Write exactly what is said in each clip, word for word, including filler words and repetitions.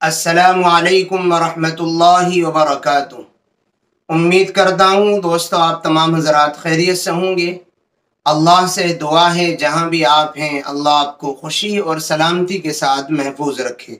السلام علیکم ورحمۃ اللہ وبرکاتہ۔ امید کرتا ہوں دوستو آپ تمام حضرات خیریت سے ہوں گے۔ اللہ سے دعا ہے جہاں بھی آپ ہیں اللہ آپ کو خوشی اور سلامتی کے ساتھ محفوظ رکھے۔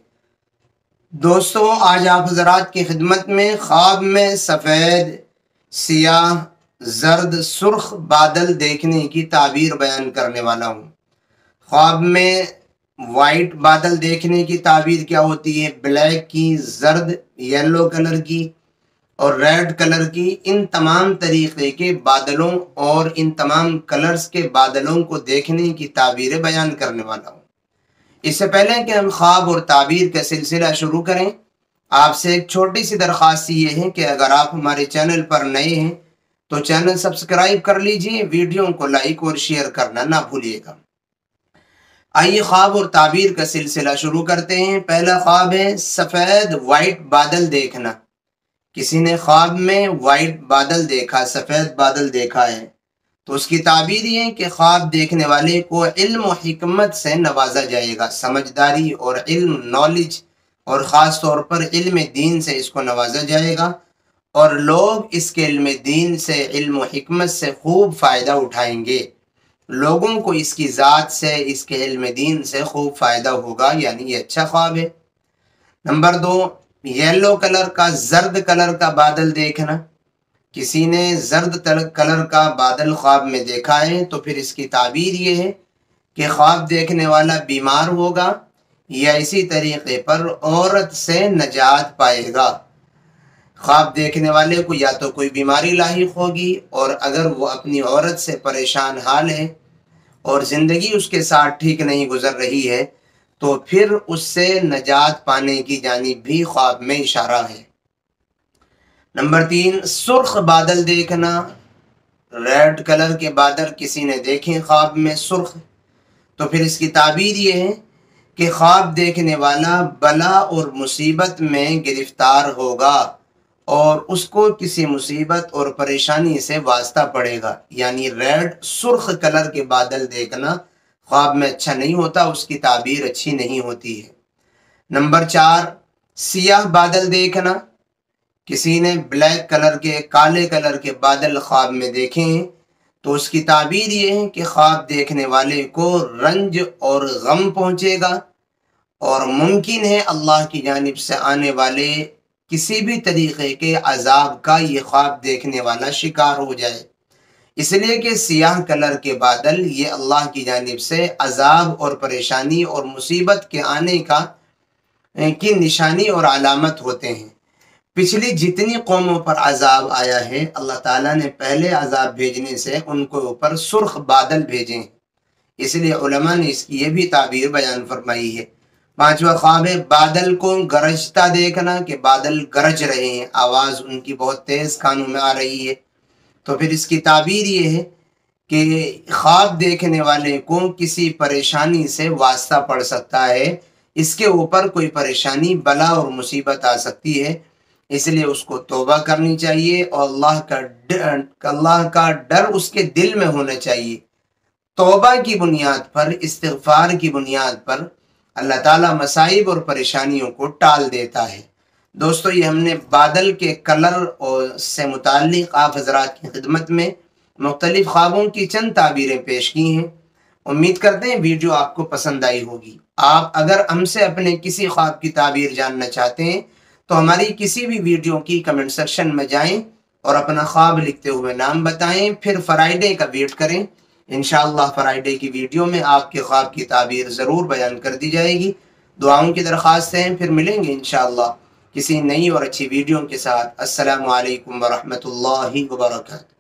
دوستو آج آپ حضرات کی خدمت میں خواب میں سفید، سیاہ، زرد، سرخ بادل دیکھنے کی تعبیر بیان کرنے والا ہوں۔ خواب میں وائٹ بادل دیکھنے کی تعبیر کیا ہوتی ہے؟ بلیک کی، زرد، یلو کلر کی اور ریڈ کلر کی، ان تمام طریقے کے بادلوں اور ان تمام کلرز کے بادلوں کو دیکھنے کی تعبیریں بیان کرنے والا ہوں۔ اس سے پہلے کہ ہم خواب اور تعبیر کا سلسلہ شروع کریں، آپ سے ایک چھوٹی سی درخواست یہ ہے کہ اگر آپ ہمارے چینل پر نئے ہیں تو چینل سبسکرائب کر لیجئے، ویڈیو کو لائک اور شیئر کرنا نہ بھولیے گا۔ آئیے خواب اور تعبیر کا سلسلہ شروع کرتے ہیں۔ پہلا خواب ہے سفید وائٹ بادل دیکھنا۔ کسی نے خواب میں وائٹ بادل دیکھا، سفید بادل دیکھا ہے تو اس کی تعبیر یہ ہے کہ خواب دیکھنے والے کو علم و حکمت سے نوازا جائے گا، سمجھداری اور علم، نالج اور خاص طور پر علم دین سے اس کو نوازا جائے گا، اور لوگ اس کے علم دین سے، علم و حکمت سے خوب فائدہ اٹھائیں گے۔ لوگوں کو اس کی ذات سے، اس کے علم دین سے خوب فائدہ ہوگا، یعنی یہ اچھا خواب ہے۔ نمبر دو، یلو کلر کا، زرد کلر کا بادل دیکھنا۔ کسی نے زرد کلر کا بادل خواب میں دیکھا ہے تو پھر اس کی تعبیر یہ ہے کہ خواب دیکھنے والا بیمار ہوگا یا اسی طریقے پر عورت سے نجات پائے گا۔ خواب دیکھنے والے کو یا تو کوئی بیماری لاحق ہوگی، اور اگر وہ اپنی عورت سے پریشان حال ہے اور زندگی اس کے ساتھ ٹھیک نہیں گزر رہی ہے تو پھر اس سے نجات پانے کی جانب بھی خواب میں اشارہ ہے۔ نمبر تین، سرخ بادل دیکھنا۔ ریڈ کلر کے بادل کسی نے دیکھے خواب میں سرخ، تو پھر اس کی تعبیر یہ ہے کہ خواب دیکھنے والا بلا اور مصیبت میں گرفتار ہوگا اور اس کو کسی مصیبت اور پریشانی سے واسطہ پڑے گا، یعنی ریڈ سرخ کلر کے بادل دیکھنا خواب میں اچھا نہیں ہوتا، اس کی تعبیر اچھی نہیں ہوتی ہے۔ نمبر چار، سیاہ بادل دیکھنا۔ کسی نے بلیک کلر کے، کالے کلر کے بادل خواب میں دیکھے ہیں تو اس کی تعبیر یہ ہے کہ خواب دیکھنے والے کو رنج اور غم پہنچے گا، اور ممکن ہے اللہ کی جانب سے آنے والے کسی بھی طریقے کے عذاب کا یہ خواب دیکھنے والا شکار ہو جائے، اس لیے کہ سیاہ کلر کے بادل یہ اللہ کی جانب سے عذاب اور پریشانی اور مصیبت کے آنے کا کی نشانی اور علامت ہوتے ہیں۔ پچھلی جتنی قوموں پر عذاب آیا ہے اللہ تعالیٰ نے پہلے عذاب بھیجنے سے ان کو اوپر سرخ بادل بھیجے ہیں، اس لیے علماء نے اس کی یہ بھی تعبیر بیان فرمائی ہے۔ پانچواں خواب ہے بادل کو گرجتا دیکھنا، کہ بادل گرج رہے ہیں، آواز ان کی بہت تیز کانوں میں آ رہی ہے، تو پھر اس کی تعبیر یہ ہے کہ خواب دیکھنے والے کو کسی پریشانی سے واسطہ پڑ سکتا ہے، اس کے اوپر کوئی پریشانی، بلا اور مصیبت آ سکتی ہے، اس لیے اس کو توبہ کرنی چاہیے اور اللہ کا ڈر اللہ کا ڈر اس کے دل میں ہونا چاہیے۔ توبہ کی بنیاد پر، استغفار کی بنیاد پر اللہ تعالیٰ مصائب اور پریشانیوں کو ٹال دیتا ہے۔ دوستو یہ ہم نے بادل کے کلر اور سے متعلق آپ حضرات کی خدمت میں مختلف خوابوں کی چند تعبیریں پیش کی ہیں۔ امید کرتے ہیں ویڈیو آپ کو پسند آئی ہوگی۔ آپ اگر ہم سے اپنے کسی خواب کی تعبیر جاننا چاہتے ہیں تو ہماری کسی بھی ویڈیو کی کمنٹ سیکشن میں جائیں اور اپنا خواب لکھتے ہوئے نام بتائیں، پھر فرائیڈے کا ویٹ کریں۔ انشاءاللہ فرائیڈے کی ویڈیو میں آپ کے خواب کی تعبیر ضرور بیان کر دی جائے گی۔ دعاؤں کی درخواست ہیں، پھر ملیں گے انشاءاللہ کسی نئی اور اچھی ویڈیو کے ساتھ۔ السلام علیکم ورحمۃ اللہ وبرکاتہ۔